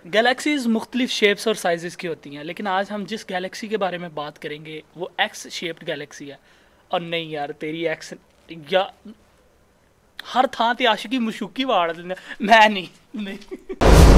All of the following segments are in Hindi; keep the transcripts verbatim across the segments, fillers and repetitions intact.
गैलेक्सीज मुख्तलिफ शेप्स और साइज़ की होती हैं, लेकिन आज हम जिस गैलेक्सी के बारे में बात करेंगे वो एक्स शेप्ड गैलेक्सी है। और नहीं यार, तेरी एक्स या हर थां ते आशिकी मशूकी वाड़ देना, मैं नहीं नहीं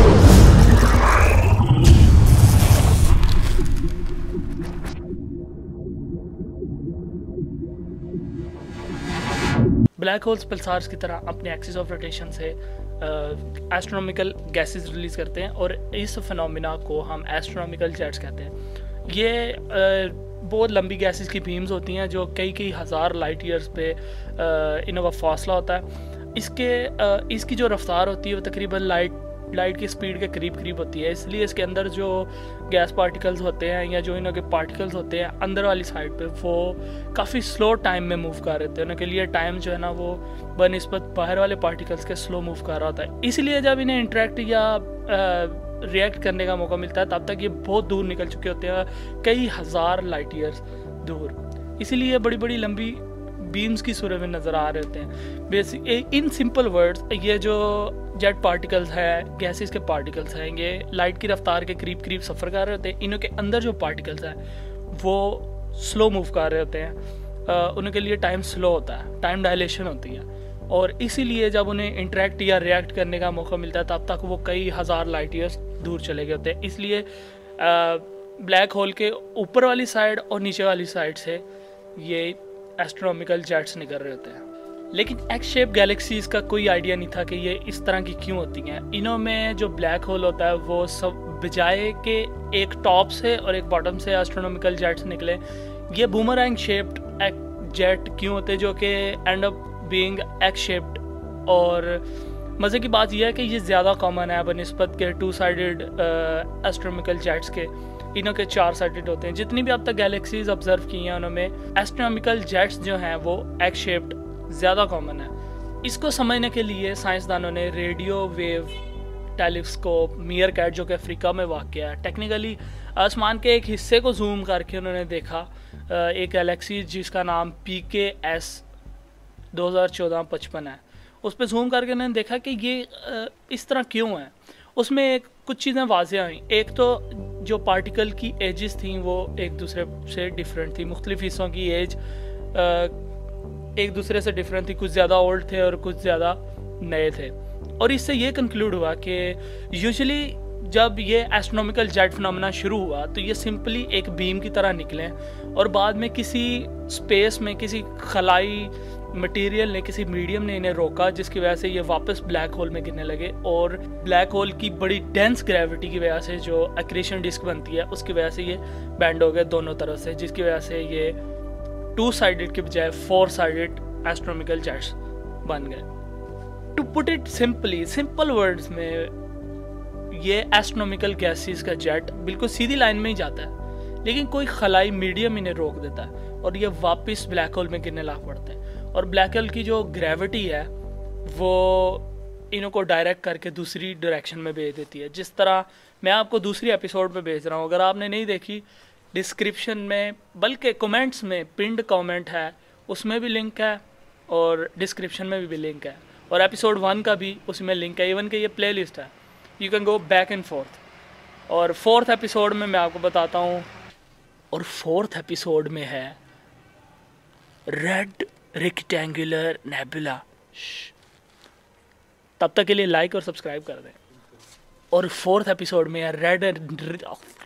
ब्लैक होल्स पल्सार्स की तरह अपने एक्सिस ऑफ रोटेशन से एस्ट्रोनॉमिकल गैसेस रिलीज़ करते हैं और इस फिनोमिना को हम एस्ट्रोनॉमिकल जेट्स कहते हैं। ये uh, बहुत लंबी गैसेस की बीम्स होती हैं जो कई कई हज़ार लाइट ईयर्स पे uh, इनका फासला होता है। इसके uh, इसकी जो रफ्तार होती है वो तकरीबन लाइट लाइट की स्पीड के करीब करीब होती है, इसलिए इसके अंदर जो गैस पार्टिकल्स होते हैं या जो इनके पार्टिकल्स होते हैं अंदर वाली साइड पे वो काफ़ी स्लो टाइम में मूव कर रहे थे। उनके लिए टाइम जो है ना वो बनिस्बत बाहर वाले पार्टिकल्स के स्लो मूव कर रहा होता है। इसलिए जब इन्हें इंटरेक्ट या रिएक्ट करने का मौका मिलता है तब तक ये बहुत दूर निकल चुके होते हैं, कई हज़ार लाइट ईयर्स दूर। इसीलिए बड़ी बड़ी लंबी बीम्स की सूरत में नज़र आ रहे होते हैं। बेसिक इन सिंपल वर्ड्स, ये जो जेट पार्टिकल्स है, गैसेस के पार्टिकल्स हैं, ये लाइट की रफ्तार के करीब करीब सफ़र कर रहे होते हैं। इनके अंदर जो पार्टिकल्स हैं वो स्लो मूव कर रहे होते हैं, उनके लिए टाइम स्लो होता है, टाइम डायलेशन होती है, और इसीलिए जब उन्हें इंटरेक्ट या रिएक्ट करने का मौका मिलता है तब तक वो कई हज़ार लाइट ईयर्स दूर चले गए होते हैं। इसलिए ब्लैक होल के ऊपर वाली साइड और नीचे वाली साइड से ये एस्ट्रोनॉमिकल जेट्स निकल रहे होते हैं। लेकिन एक्स शेप गैलेक्सीज का कोई आइडिया नहीं था कि ये इस तरह की क्यों होती हैं। इनों में जो ब्लैक होल होता है वो सब बजाय के एक टॉप से और एक बॉटम से एस्ट्रोनॉमिकल जेट्स निकले, ये बूमरैंग शेप्ड जेट क्यों होते जो कि end up being X shaped. और मज़े की बात यह है कि ये ज़्यादा कॉमन है बनिस्बत के टू साइडेड एस्ट्रोनॉमिकल जेट्स के। इनों के चार साइडेड होते हैं। जितनी भी अब तक गैलेक्सीज ऑब्जर्व की हैं उनमें एस्ट्रोनॉमिकल जेट्स जो हैं वो एक्स शेप्ड ज़्यादा कॉमन है। इसको समझने के लिए साइंसदानों ने radio wave telescope MeerKAT जो कि अफ्रीका में वाक़ है, टेक्निकली आसमान के एक हिस्से को जूम करके उन्होंने देखा एक गैलेक्सी जिसका नाम पी के एस दो हज़ार चौदह पचपन है। उस पर जूम करके उन्होंने देखा कि ये इस तरह क्यों है। उसमें एक कुछ चीज़ें वाज़ेह आई। एक तो जो पार्टिकल की एजेस थी वो एक दूसरे से डिफरेंट थी, मुख्तलिफ हिस्सों की एज एक दूसरे से डिफरेंट थी, कुछ ज़्यादा ओल्ड थे और कुछ ज़्यादा नए थे। और इससे ये कंक्लूड हुआ कि यूजुअली जब ये एस्ट्रोनॉमिकल जेट फिनोमेना शुरू हुआ तो ये सिंपली एक बीम की तरह निकले और बाद में किसी स्पेस में किसी खलाई मटेरियल ने, किसी मीडियम ने इन्हें रोका, जिसकी वजह से ये वापस ब्लैक होल में गिरने लगे। और ब्लैक होल की बड़ी डेंस ग्रेविटी की वजह से जो एक्रेशन डिस्क बनती है उसकी वजह से ये बैंड हो गए दोनों तरफ से, जिसकी वजह से ये टू साइडेड के बजाय फोर साइडेड एस्ट्रोनॉमिकल जेट्स बन गए। To put it simply, simple words में ये एस्ट्रोनॉमिकल गैसेस का जेट बिल्कुल सीधी लाइन में ही जाता है, लेकिन कोई खलाई मीडियम इन्हें रोक देता है और ये वापस ब्लैक होल में गिरने लग पड़ते हैं। और ब्लैक होल की जो ग्रेविटी है वो इन्हों को डायरेक्ट करके दूसरी डायरेक्शन में भेज देती है। जिस तरह मैं आपको दूसरी एपिसोड पे भेज रहा हूँ, अगर आपने नहीं देखी डिस्क्रिप्शन में बल्कि कमेंट्स में पिंड कमेंट है, उसमें भी लिंक है और डिस्क्रिप्शन में भी लिंक है, और एपिसोड वन का भी उसमें लिंक है। इवन कि ये प्ले लिस्ट है, you can go back and forth. और फोर्थ एपिसोड में मैं आपको बताता हूँ, और फोर्थ एपिसोड में है रेड रेक्टेंगुलर नेबुला। तब तक के लिए लाइक और सब्सक्राइब कर दें। और फोर्थ एपिसोड में है रेड